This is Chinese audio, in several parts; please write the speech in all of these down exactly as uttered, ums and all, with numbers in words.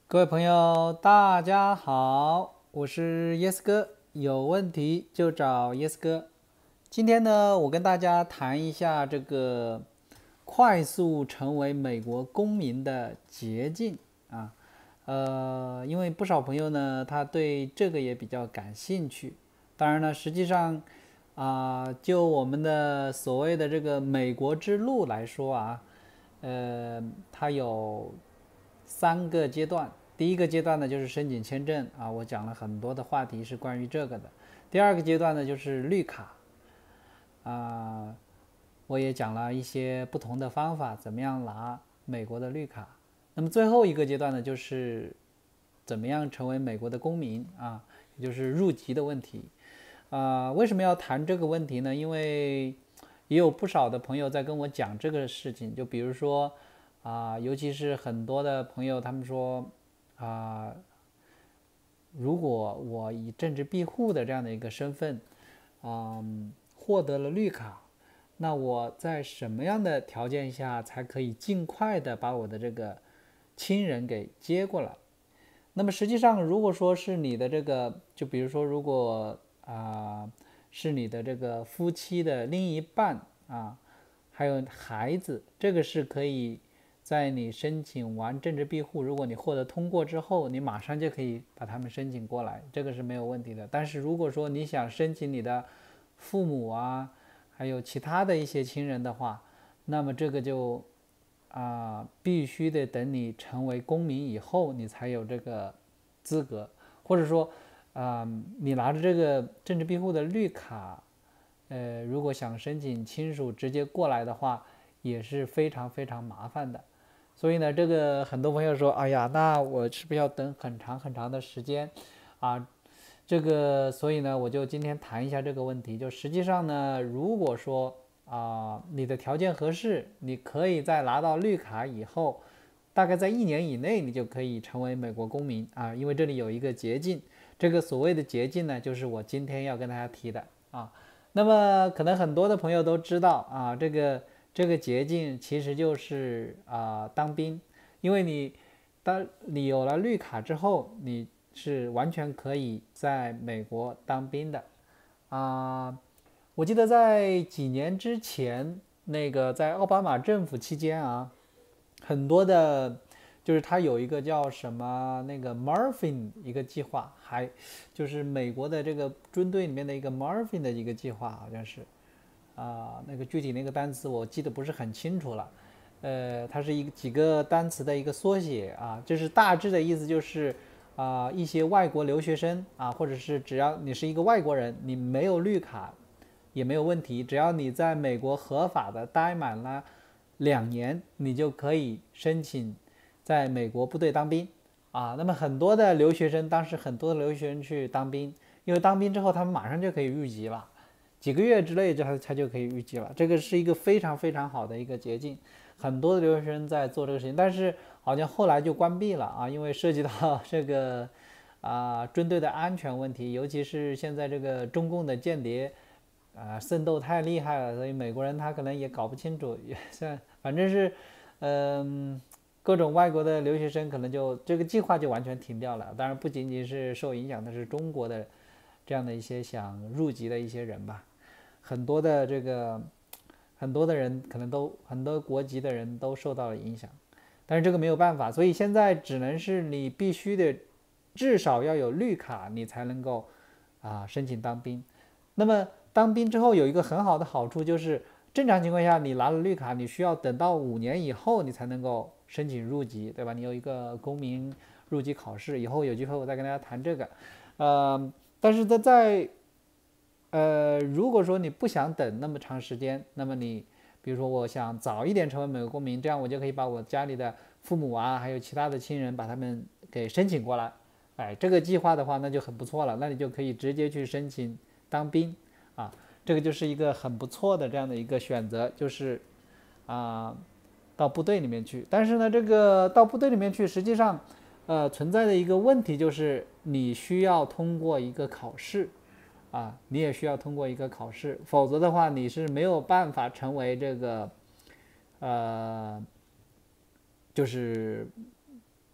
各位朋友，大家好，我是 Yes 哥，有问题就找 Yes 哥。今天呢，我跟大家谈一下这个快速成为美国公民的捷径啊。呃，因为不少朋友呢，他对这个也比较感兴趣。当然呢，实际上啊，就我们的所谓的这个美国之路来说啊，呃，它有三个阶段。第一个阶段呢，就是申请签证啊，我讲了很多的话题是关于这个的。第二个阶段呢，就是绿卡啊，我也讲了一些不同的方法，怎么样拿美国的绿卡。那么最后一个阶段呢，就是怎么样成为美国的公民啊，也就是入籍的问题。啊、为什么要谈这个问题呢？因为也有不少的朋友在跟我讲这个事情，就比如说啊、尤其是很多的朋友，他们说啊、如果我以政治庇护的这样的一个身份，嗯，获得了绿卡，那我在什么样的条件下才可以尽快的把我的这个亲人给接过来？那么实际上，如果说是你的这个，就比如说，如果啊、呃是你的这个夫妻的另一半啊，还有孩子，这个是可以在你申请完政治庇护，如果你获得通过之后，你马上就可以把他们申请过来，这个是没有问题的。但是如果说你想申请你的父母啊，还有其他的一些亲人的话，那么这个就啊、呃必须得等你成为公民以后，你才有这个资格，或者说啊、呃你拿着这个政治庇护的绿卡，呃，如果想申请亲属直接过来的话，也是非常非常麻烦的。所以呢，这个很多朋友说，哎呀，那我是不是要等很长很长的时间啊？这个，所以呢，我就今天谈一下这个问题。就实际上呢，如果说啊、你的条件合适，你可以在拿到绿卡以后，大概在一年以内，你就可以成为美国公民啊。因为这里有一个捷径，这个所谓的捷径呢，就是我今天要跟大家提的啊。那么可能很多的朋友都知道啊，这个这个捷径其实就是啊当兵，因为你当你有了绿卡之后，你是完全可以在美国当兵的啊。我记得在几年之前，那个在奥巴马政府期间啊，很多的，就是他有一个叫什么那个 Marfin 一个计划，还就是美国的这个军队里面的一个 Marfin 的一个计划，好像是啊、那个具体那个单词我记得不是很清楚了。呃，它是一个几个单词的一个缩写啊，就是大致的意思就是啊、一些外国留学生啊，或者是只要你是一个外国人，你没有绿卡也没有问题，只要你在美国合法的待满了两年，你就可以申请在美国部队当兵啊。那么很多的留学生，当时很多的留学生去当兵，因为当兵之后他们马上就可以入籍了，几个月之内就他他就可以入籍了，这个是一个非常非常好的一个捷径。很多的留学生在做这个事情，但是好像后来就关闭了啊，因为涉及到这个啊、军队的安全问题，尤其是现在这个中共的间谍啊、渗透太厉害了，所以美国人他可能也搞不清楚，也算反正是嗯、呃各种外国的留学生可能就这个计划就完全停掉了。当然不仅仅是受影响的是中国的这样的一些想入籍的一些人吧，很多的这个很多的人可能都很多国籍的人都受到了影响，但是这个没有办法，所以现在只能是你必须得至少要有绿卡，你才能够啊申请当兵。那么当兵之后有一个很好的好处就是，正常情况下你拿了绿卡，你需要等到五年以后你才能够申请入籍，对吧？你有一个公民入籍考试，以后有机会我再跟大家谈这个。呃，但是在在呃，如果说你不想等那么长时间，那么你比如说我想早一点成为美国公民，这样我就可以把我家里的父母啊，还有其他的亲人把他们给申请过来。哎，这个计划的话那就很不错了，那你就可以直接去申请当兵啊，这个就是一个很不错的这样的一个选择，就是啊到部队里面去。但是呢，这个到部队里面去，实际上呃存在的一个问题就是你需要通过一个考试。啊，你也需要通过一个考试，否则的话你是没有办法成为这个呃，就是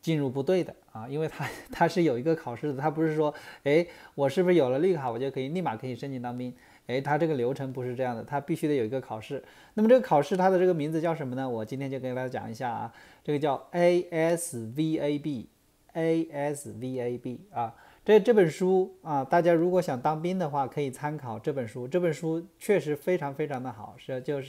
进入部队的啊，因为它它是有一个考试的，它不是说，哎，我是不是有了绿卡我就可以立马可以申请当兵？哎，它这个流程不是这样的，它必须得有一个考试。那么这个考试它的这个名字叫什么呢？我今天就跟大家讲一下啊，这个叫 A S V A B，A S V A B 啊。这这本书啊，大家如果想当兵的话，可以参考这本书。这本书确实非常非常的好，是就是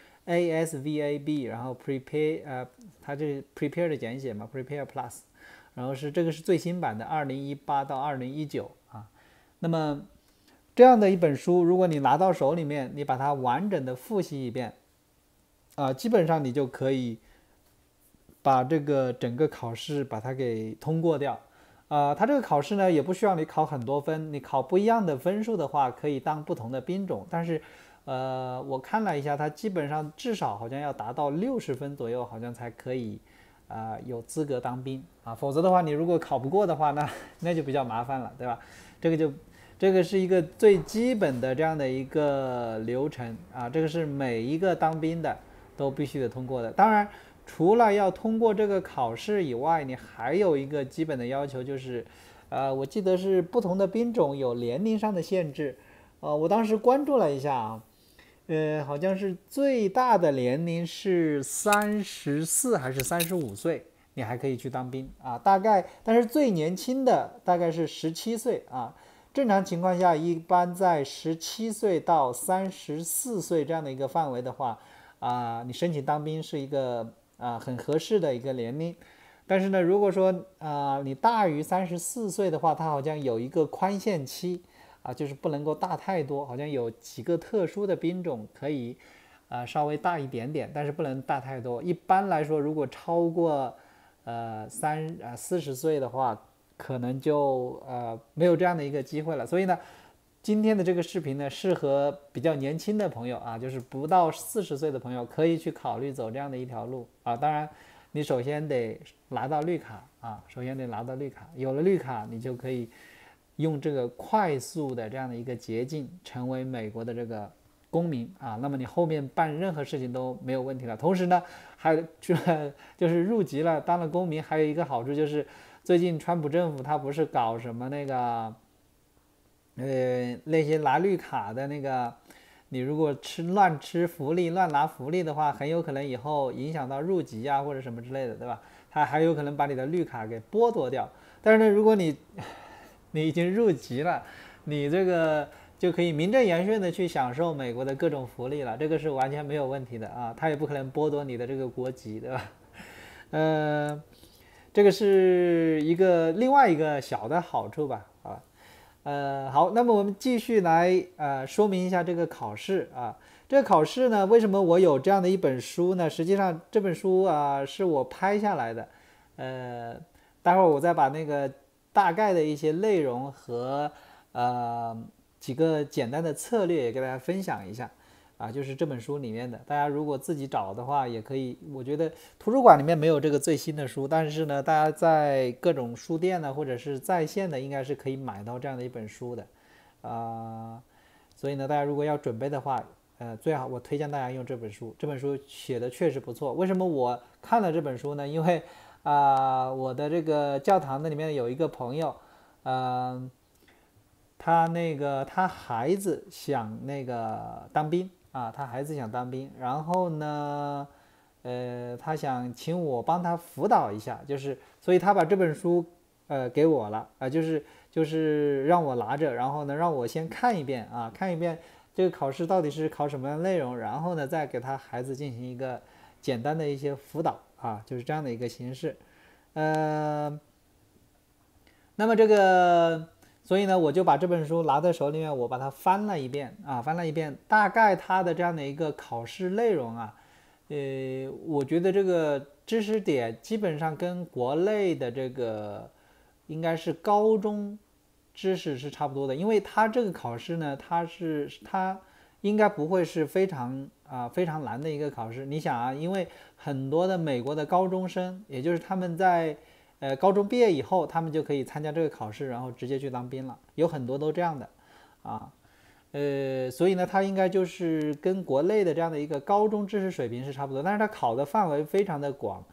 A S V A B， 然后 Prepare 呃，它这 Prepare 的简写嘛 ，Prepare Plus， 然后是这个是最新版的，二零一八到二零一九啊。那么这样的一本书，如果你拿到手里面，你把它完整的复习一遍啊，基本上你就可以把这个整个考试把它给通过掉。呃，它这个考试呢，也不需要你考很多分，你考不一样的分数的话，可以当不同的兵种。但是，呃，我看了一下，它基本上至少好像要达到六十分左右，好像才可以，呃，有资格当兵啊。否则的话，你如果考不过的话，那那就比较麻烦了，对吧？这个就，这个是一个最基本的这样的一个流程啊，这个是每一个当兵的都必须得通过的。当然。除了要通过这个考试以外，你还有一个基本的要求，就是，呃，我记得是不同的兵种有年龄上的限制，呃，我当时关注了一下啊，呃，好像是最大的年龄是三十四还是三十五岁，你还可以去当兵啊，大概，但是最年轻的大概是十七岁啊，正常情况下，一般在十七岁到三十四岁这样的一个范围的话，啊，你申请当兵是一个。啊，很合适的一个年龄，但是呢，如果说啊、呃、你大于三十四岁的话，它好像有一个宽限期啊，就是不能够大太多，好像有几个特殊的兵种可以啊、呃、稍微大一点点，但是不能大太多。一般来说，如果超过呃三啊四十岁的话，可能就呃没有这样的一个机会了。所以呢。今天的这个视频呢，适合比较年轻的朋友啊，就是不到四十岁的朋友，可以去考虑走这样的一条路啊。当然，你首先得拿到绿卡啊，首先得拿到绿卡，有了绿卡，你就可以用这个快速的这样的一个捷径，成为美国的这个公民啊。那么你后面办任何事情都没有问题了。同时呢，还有就是入籍了，当了公民，还有一个好处就是，最近川普政府他不是搞什么那个。呃，那些拿绿卡的那个，你如果吃乱吃福利、乱拿福利的话，很有可能以后影响到入籍啊或者什么之类的，对吧？他还有可能把你的绿卡给剥夺掉。但是呢，如果你你已经入籍了，你这个就可以名正言顺的去享受美国的各种福利了，这个是完全没有问题的啊，他也不可能剥夺你的这个国籍，对吧？呃，这个是一个另外一个小的好处吧，啊。呃，好，那么我们继续来呃说明一下这个考试啊。这个考试呢，为什么我有这样的一本书呢？实际上这本书啊是我拍下来的，呃，待会儿我再把那个大概的一些内容和呃几个简单的策略也给大家分享一下。啊，就是这本书里面的，大家如果自己找的话，也可以。我觉得图书馆里面没有这个最新的书，但是呢，大家在各种书店呢，或者是在线的，应该是可以买到这样的一本书的，啊、呃，所以呢，大家如果要准备的话，呃，最好我推荐大家用这本书，这本书写的确实不错。为什么我看了这本书呢？因为啊、呃，我的这个教堂的里面有一个朋友，嗯、呃，他那个他孩子想那个当兵。啊，他孩子想当兵，然后呢，呃，他想请我帮他辅导一下，就是，所以他把这本书，呃，给我了，啊、呃，就是就是让我拿着，然后呢，让我先看一遍啊，看一遍这个考试到底是考什么样的内容，然后呢，再给他孩子进行一个简单的一些辅导啊，就是这样的一个形式，呃，那么这个。所以呢，我就把这本书拿在手里面，我把它翻了一遍啊，翻了一遍，大概它的这样的一个考试内容啊，呃，我觉得这个知识点基本上跟国内的这个应该是高中知识是差不多的，因为它这个考试呢，它是它应该不会是非常啊非常难的一个考试。你想啊，因为很多的美国的高中生，也就是他们在呃，高中毕业以后，他们就可以参加这个考试，然后直接去当兵了，有很多都这样的，啊，呃，所以呢，它应该就是跟国内的这样的一个高中知识水平是差不多，但是它考的范围非常的广，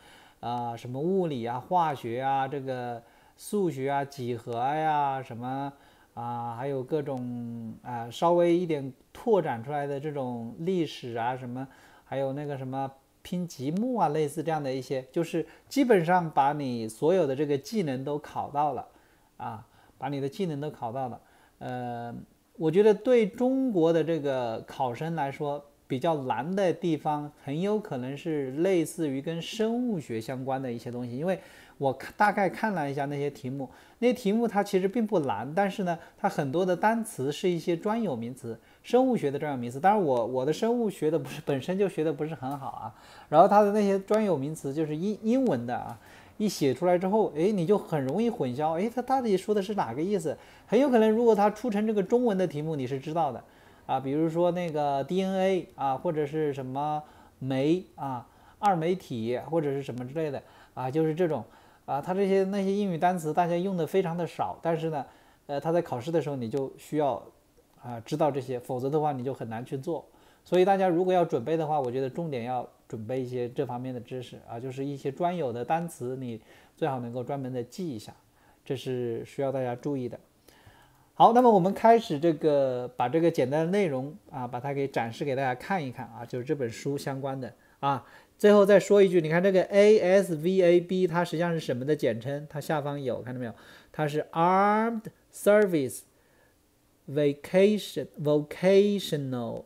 啊、什么物理啊、化学啊、这个数学啊、几何呀、什么啊，还有各种啊稍微一点拓展出来的这种历史啊什么，还有那个什么拼积木啊，类似这样的一些，就是基本上把你所有的这个技能都考到了啊，把你的技能都考到了。呃，我觉得对中国的这个考生来说，比较难的地方很有可能是类似于跟生物学相关的一些东西，因为我大概看了一下那些题目，那些题目它其实并不难，但是呢，它很多的单词是一些专有名词，生物学的专有名词。当然我我的生物学的不是本身就学的不是很好啊，然后它的那些专有名词就是英英文的啊，一写出来之后，哎，你就很容易混淆，哎，它到底说的是哪个意思？很有可能如果它出成这个中文的题目，你是知道的。啊，比如说那个 D N A 啊，或者是什么酶啊、二酶体或者是什么之类的啊，就是这种啊，它这些那些英语单词大家用的非常的少，但是呢，呃，它在考试的时候你就需要啊知道这些，否则的话你就很难去做。所以大家如果要准备的话，我觉得重点要准备一些这方面的知识啊，就是一些专有的单词，你最好能够专门的记一下，这是需要大家注意的。好，那么我们开始这个把这个简单的内容啊，把它给展示给大家看一看啊，就是这本书相关的啊。最后再说一句，你看这个 A S V A B 它实际上是什么的简称？它下方有看到没有？它是 Armed Service Vacation Vocational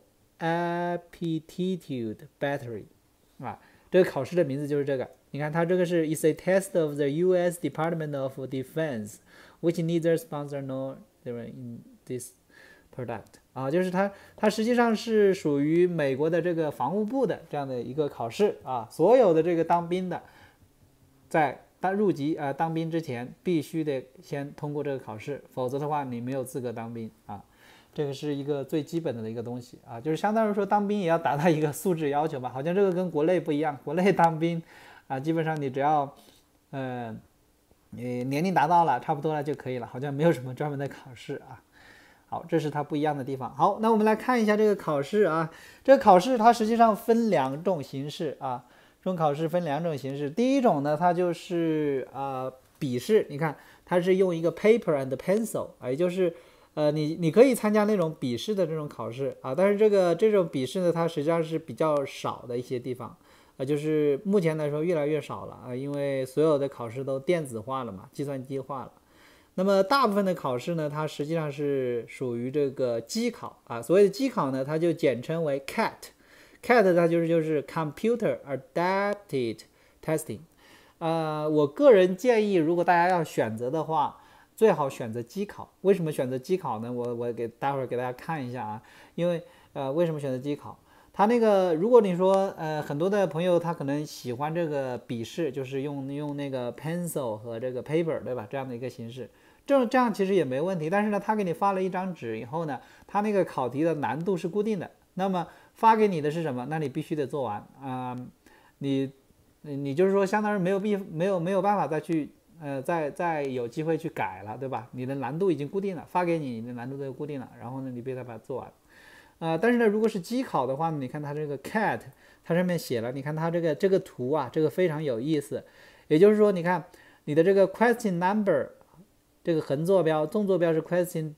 Aptitude Battery 啊，这个考试的名字就是这个。你看它这个是 It's a test of the U S Department of Defense which neither sponsor nor in this product 啊，就是它它实际上是属于美国的这个防务部的这样的一个考试啊，所有的这个当兵的在当入籍啊、呃、当兵之前必须得先通过这个考试，否则的话你没有资格当兵啊。这个是一个最基本的一个东西啊，就是相当于说当兵也要达到一个素质要求吧，好像这个跟国内不一样，国内当兵啊基本上你只要呃你年龄达到了差不多了就可以了，好像没有什么专门的考试啊。好，这是它不一样的地方。好，那我们来看一下这个考试啊，这个考试它实际上分两种形式啊，这种考试分两种形式。第一种呢，它就是呃笔试，你看它是用一个 paper and pencil 啊，也就是呃你你可以参加那种笔试的这种考试啊，但是这个这种笔试呢，它实际上是比较少的一些地方。啊，就是目前来说越来越少了啊，因为所有的考试都电子化了嘛，计算机化了。那么大部分的考试呢，它实际上是属于这个机考啊。所谓的机考呢，它就简称为 C A T，C A T 它就是就是 Computer Adapted Testing。呃，我个人建议，如果大家要选择的话，最好选择机考。为什么选择机考呢？我我给待会儿给大家看一下啊，因为呃，为什么选择机考？他那个，如果你说，呃，很多的朋友他可能喜欢这个笔试，就是用用那个 pencil 和这个 paper， 对吧？这样的一个形式，这这样其实也没问题。但是呢，他给你发了一张纸以后呢，他那个考题的难度是固定的。那么发给你的是什么？那你必须得做完啊、呃！你你就是说，相当于没有必没有没有办法再去呃再再有机会去改了，对吧？你的难度已经固定了，发给你，你的难度都固定了，然后呢，你必须得把它做完。呃，但是呢，如果是机考的话呢，你看它这个 C A T， 它上面写了，你看它这个这个图啊，这个非常有意思。也就是说，你看你的这个 question number， 这个横坐标，纵坐标是 question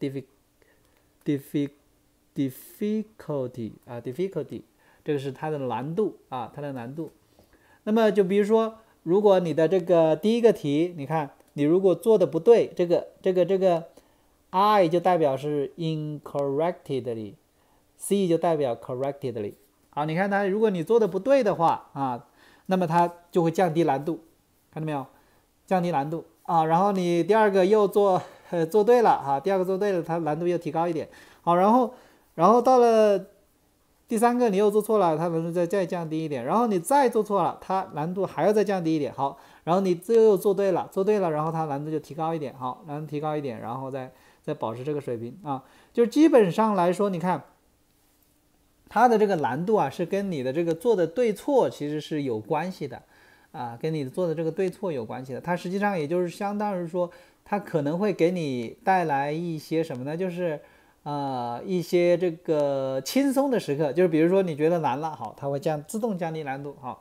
difficulty difficulty 啊 difficulty， 这个是它的难度啊，它的难度。那么就比如说，如果你的这个第一个题，你看你如果做的不对，这个这个这个 I 就代表是 incorrectly。C 就代表 correctly， 好，你看它，如果你做的不对的话啊，那么它就会降低难度，看到没有？降低难度啊，然后你第二个又做呃做对了啊，第二个做对了，它难度又提高一点，好，然后然后到了第三个你又做错了，它难度再再降低一点，然后你再做错了，它难度还要再降低一点，好，然后你这又做对了，做对了，然后它难度就提高一点，好，难度提高一点，然后再再保持这个水平啊，就基本上来说，你看。它的这个难度啊，是跟你的这个做的对错其实是有关系的，啊，跟你做的这个对错有关系的。它实际上也就是相当于说，它可能会给你带来一些什么呢？就是呃一些这个轻松的时刻，就是比如说你觉得难了，好，它会降自动降低难度，好，自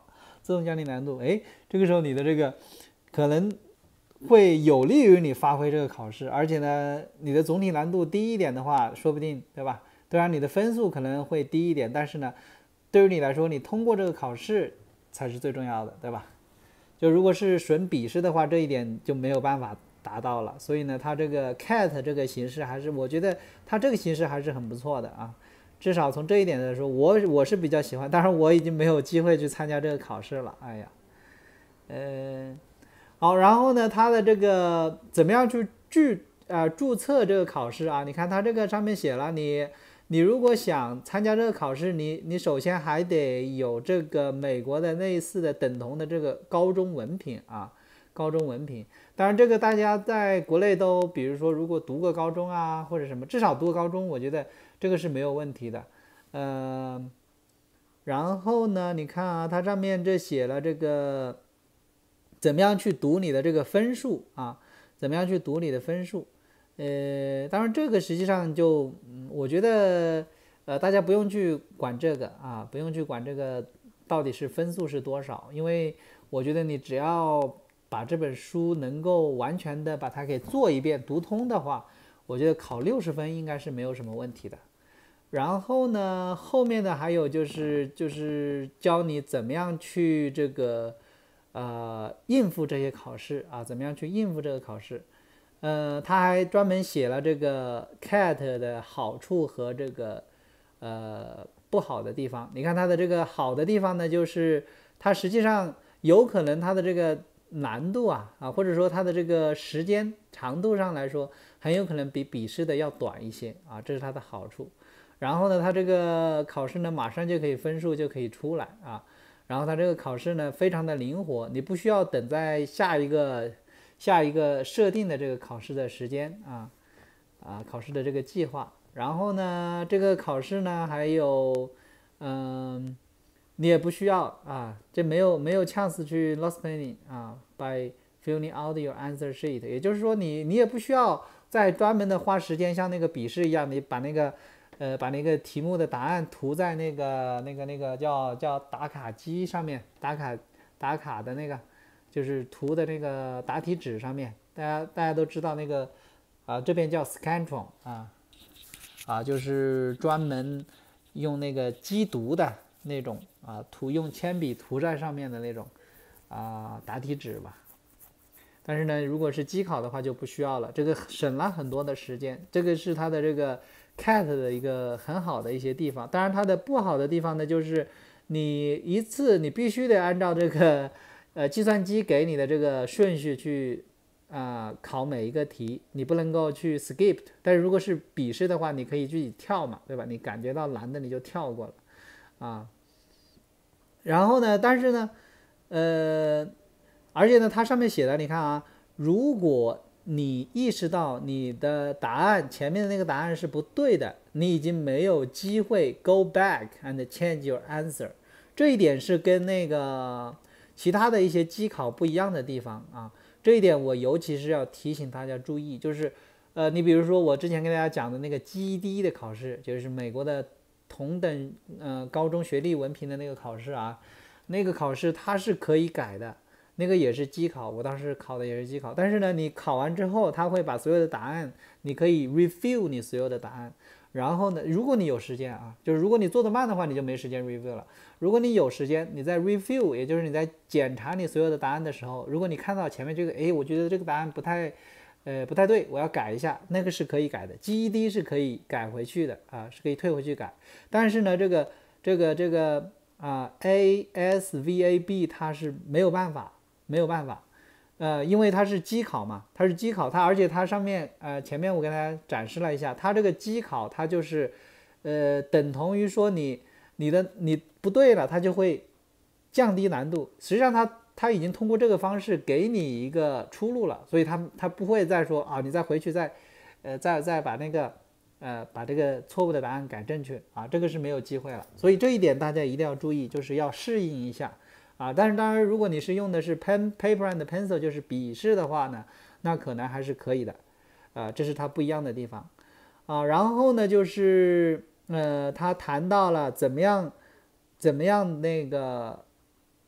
自动降低难度，哎，这个时候你的这个可能会有利于你发挥这个考试，而且呢，你的总体难度低一点的话，说不定，对吧？当然你的分数可能会低一点，但是呢，对于你来说，你通过这个考试才是最重要的，对吧？就如果是纯笔试的话，这一点就没有办法达到了。所以呢，它这个 C A T 这个形式还是，我觉得它这个形式还是很不错的啊。至少从这一点来说，我我是比较喜欢。当然，我已经没有机会去参加这个考试了。哎呀，呃，好，然后呢，它的这个怎么样去注呃注册这个考试啊？你看它这个上面写了，你你如果想参加这个考试，你你首先还得有这个美国的类似的等同的这个高中文凭啊，高中文凭。当然，这个大家在国内都，比如说如果读过高中啊，或者什么，至少读过高中，我觉得这个是没有问题的。呃，然后呢，你看啊，它上面这写了这个怎么样去读你的这个分数啊？怎么样去读你的分数？呃，当然这个实际上就，嗯，我觉得，呃，大家不用去管这个啊，不用去管这个到底是分数是多少，因为我觉得你只要把这本书能够完全的把它给做一遍读通的话，我觉得考六十分应该是没有什么问题的。然后呢，后面的还有就是就是教你怎么样去这个呃应付这些考试啊，怎么样去应付这个考试。呃，他还专门写了这个 C A T 的好处和这个呃不好的地方。你看它的这个好的地方呢，就是它实际上有可能它的这个难度啊啊，或者说它的这个时间长度上来说，很有可能比笔试的要短一些啊，这是它的好处。然后呢，它这个考试呢，马上就可以分数就可以出来啊。然后它这个考试呢，非常的灵活，你不需要等在下一个下一个设定的这个考试的时间啊啊，考试的这个计划。然后呢，这个考试呢，还有嗯，你也不需要啊，这没有没有 chance 去 lost planning 啊 by filling out your answer sheet， 也就是说你你也不需要再专门的花时间像那个笔试一样，你把那个呃，把那个题目的答案涂在那个那个那个叫叫打卡机上面，打卡打卡的那个，就是涂的那个答题纸上面。大家大家都知道那个啊，这边叫 Scantron 啊啊，就是专门用那个机读的那种啊，涂用铅笔涂在上面的那种啊答题纸吧。但是呢，如果是机考的话就不需要了，这个省了很多的时间。这个是它的这个 C A T 的一个很好的一些地方。当然它的不好的地方呢，就是你一次你必须得按照这个呃计算机给你的这个顺序去啊、呃、考每一个题，你不能够去 skip。但是如果是笔试的话，你可以自己跳嘛，对吧？你感觉到难的你就跳过了啊。然后呢，但是呢，呃。而且呢，它上面写的，你看啊，如果你意识到你的答案前面的那个答案是不对的，你已经没有机会 go back and change your answer。这一点是跟那个其他的一些机考不一样的地方啊。这一点我尤其是要提醒大家注意，就是呃，你比如说我之前跟大家讲的那个 G E D 的考试，就是美国的同等呃高中学历文凭的那个考试啊，那个考试它是可以改的。那个也是机考，我当时考的也是机考，但是呢，你考完之后，他会把所有的答案，你可以 review 你所有的答案，然后呢，如果你有时间啊，就是如果你做得慢的话，你就没时间 review 了。如果你有时间，你在 review， 也就是你在检查你所有的答案的时候，如果你看到前面这个，哎，我觉得这个答案不太，呃，不太对，我要改一下，那个是可以改的 ，G E D 是可以改回去的啊，是可以退回去改。但是呢，这个这个这个啊 ，A S V A B 它是没有办法。没有办法，呃，因为它是机考嘛，它是机考，它而且它上面呃前面我给大家展示了一下，它这个机考它就是呃等同于说你你的你不对了，它就会降低难度。实际上它它已经通过这个方式给你一个出路了，所以它它不会再说啊，你再回去再呃再再把那个呃把这个错误的答案改正确啊，这个是没有机会了。所以这一点大家一定要注意，就是要适应一下。啊，但是当然，如果你是用的是 pen paper and pencil， 就是笔试的话呢，那可能还是可以的，啊，这是它不一样的地方，啊，然后呢，就是呃，他谈到了怎么样，怎么样那个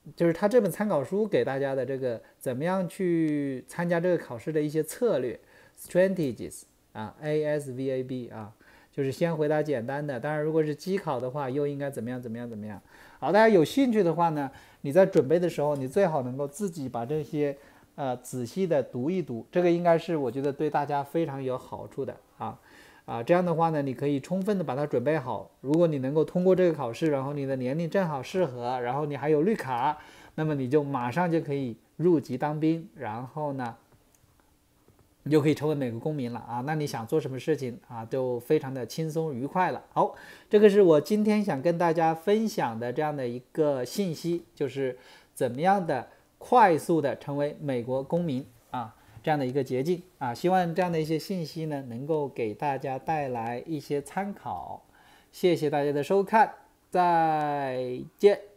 就是他这本参考书给大家的这个怎么样去参加这个考试的一些策略 strategies 啊 A S V A B 啊，就是先回答简单的，当然如果是机考的话又应该怎么样怎么样怎么样。好，大家有兴趣的话呢，你在准备的时候你最好能够自己把这些呃仔细的读一读，这个应该是我觉得对大家非常有好处的啊。啊，这样的话呢，你可以充分的把它准备好。如果你能够通过这个考试，然后你的年龄正好适合，然后你还有绿卡，那么你就马上就可以入籍当兵，然后呢，你就可以成为美国公民了啊。那你想做什么事情啊，就非常的轻松愉快了。好，这个是我今天想跟大家分享的这样的一个信息，就是怎么样的快速的成为美国公民啊。这样的一个捷径啊，希望这样的一些信息呢，能够给大家带来一些参考。谢谢大家的收看，再见。